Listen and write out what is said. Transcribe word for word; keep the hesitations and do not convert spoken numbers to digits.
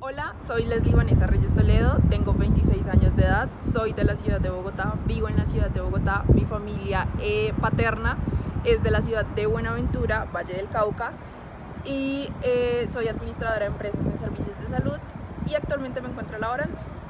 Hola, soy Leslie Vanessa Reyes Toledo, tengo veintiséis años de edad, soy de la ciudad de Bogotá, vivo en la ciudad de Bogotá, mi familia eh, paterna es de la ciudad de Buenaventura, Valle del Cauca, y eh, soy administradora de empresas en servicios de salud y actualmente me encuentro laborando.